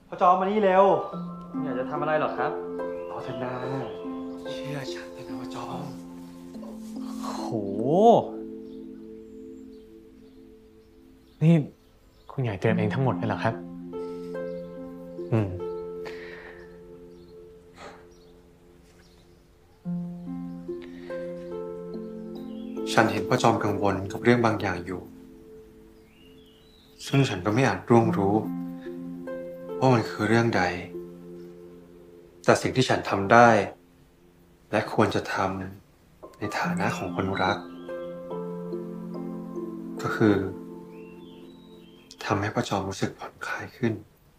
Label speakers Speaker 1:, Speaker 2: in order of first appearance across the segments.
Speaker 1: พ่อจอมมานี่เร็ว
Speaker 2: อยากจะทำอะไรหรอครับ
Speaker 1: เอาเถอะนาเชื่อฉันเถอะนะพ่อจอม
Speaker 2: โหนี่คุณใหญ่เตรียมเองทั้งหมดเลยเหรอครับอืม
Speaker 1: ฉันเห็นพ่อจอมกังวลกับเรื่องบางอย่างอยู่ ซึ่งฉันก็ไม่อาจร่วงรู้ว่ามันคือเรื่องใด แต่สิ่งที่ฉันทำได้ และควรจะทำในฐานะของคนรัก ก็คือทำให้พ่อจอมรู้สึกผ่อนคลายขึ้น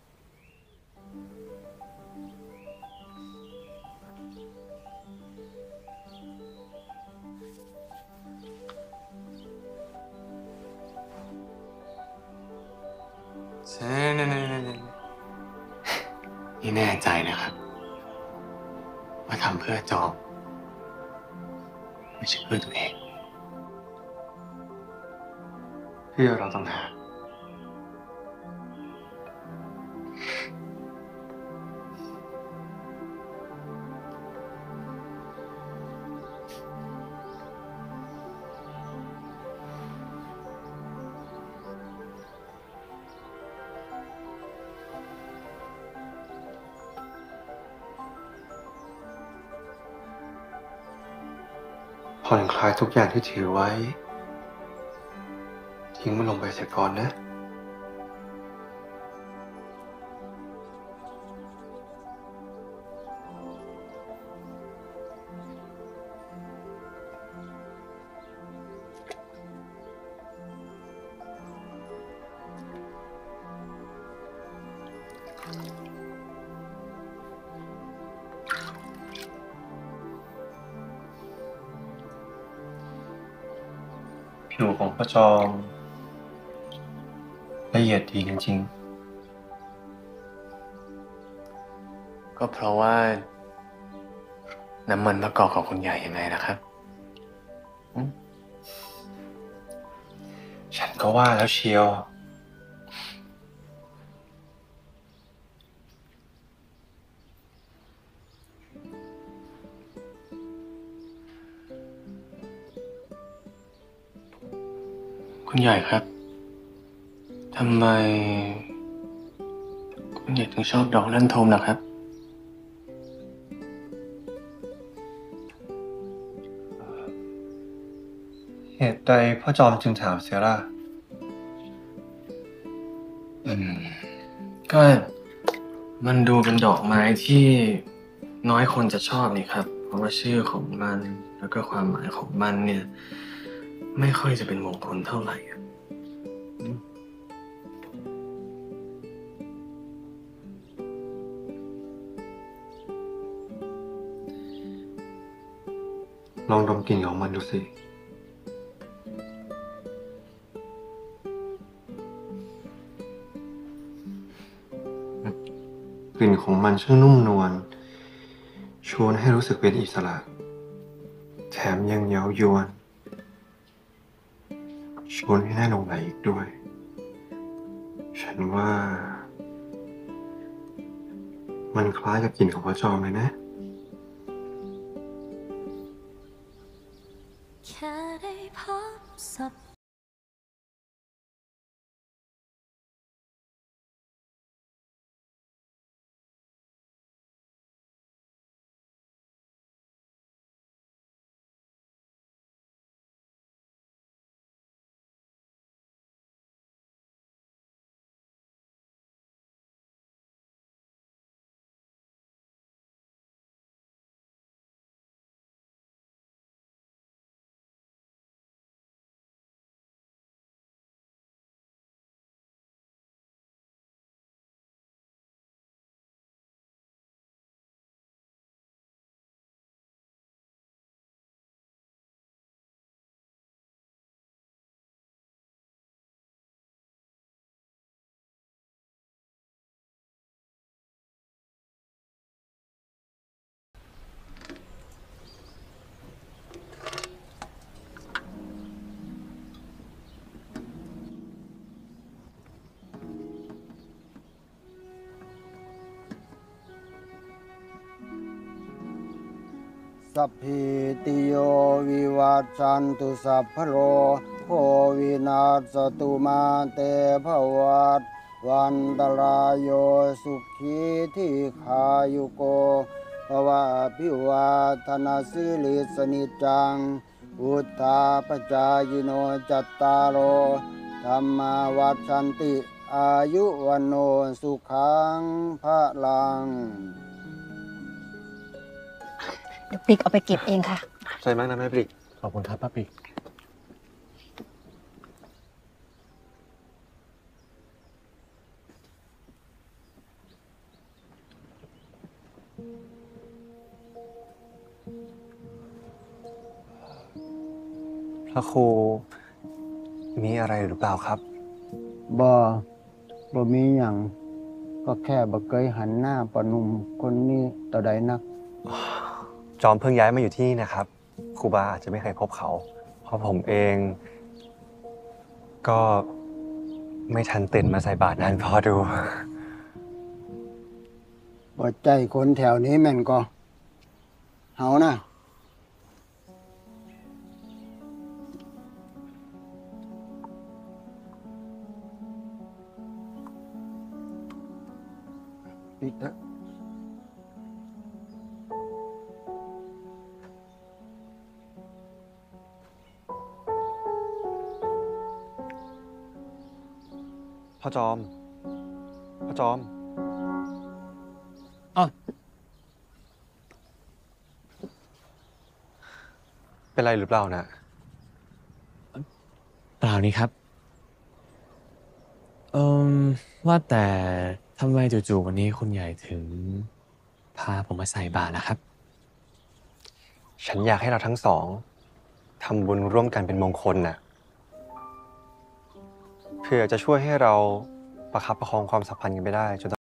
Speaker 2: นี่แน่ใจนะครับว่าทำเพื่อจอมไม่ใช่เพื่อตัวเอง
Speaker 1: เพื่อเราต่างหากผ่อนคลายทุกอย่างที่ถือไว้ ทิ้งมันลงไปเสียก่อนนะ ผิวของพ่อจอมละเอียดดีจริง
Speaker 2: ก็เพราะว่าน้ำมันมะกอกของคุณใหญ่ยังไงนะครับ
Speaker 1: ๆ ฉันก็ว่าแล้วเชียว
Speaker 2: คุณใหญ่ครับทำไมคุณใหญ่ถึงชอบดอกลั่นทมล่ะครับ
Speaker 1: เหตุใดพ่อจอมจึงถามเสียล่ะ
Speaker 2: อืมก็มันดูเป็นดอกไม้ที่น้อยคนจะชอบนี่ครับเพราะว่าชื่อของมันแล้วก็ความหมายของมันเนี่ยไม่ค่อยจะเป็นมงคลเท่าไหร่อะ
Speaker 1: ลองดมกลิ่นของมันดูสิ กลิ่นของมันช่างนุ่มนวล ชวนให้รู้สึกเป็นอิสระ แถมยังเย้ายวน ชวนให้น่าหลงใหลอีกด้วย ฉันว่า มันคล้ายกับกลิ่นของพ่อจอมเลยนะ
Speaker 3: แค่ได้พบศพ
Speaker 4: สัพพิติโยวิวัชชันตุสัพพะโรโควินาศตุมาเตภวัตวันตรายโยสุขีทีขายุโกภวะพิวาธนาสิลิสนิจจังอุทธาปจายโนจัตตารโอธรรมาวัชันติอายุวันโนสุขังพระลัง
Speaker 5: เดี๋ยวปิกเอาไปเก็บเองค่ะ
Speaker 1: ใจมากนะแม่ปริก
Speaker 2: ขอบคุณครับป้าปิก
Speaker 1: พระครูมีอะไรหรือเปล่าครับ
Speaker 4: บ่มีหยังก็แค่บ่เคยหันหน้าปะหนุ่มคนนี้ต่อใดนัก
Speaker 1: จอมเพิ่งย้ายมาอยู่ที่นี่นะครับ ครูบาอาจจะไม่เคยพบเขา เพราะผมเอง ก็ไม่ทันตื่นมาใส่บาตรนานพอดู
Speaker 4: บ่ใจคนแถวนี้แม่นก็เฮานะปิดเถอะ
Speaker 1: พ่อจอม พ่อจอม
Speaker 2: อ้อ
Speaker 1: เป็นไรหรือเปล่านะ
Speaker 2: เปล่านี่ครับ ว่าแต่ทำไมจู่ๆวันนี้คุณใหญ่ถึง พาผมมาใส่บาตรนะครับ
Speaker 1: ฉันอยากให้เราทั้งสองทำบุญร่วมกันเป็นมงคลน่ะ เพื่อจะช่วยให้เราประคับประคองความสัมพันธ์กันไปได้จน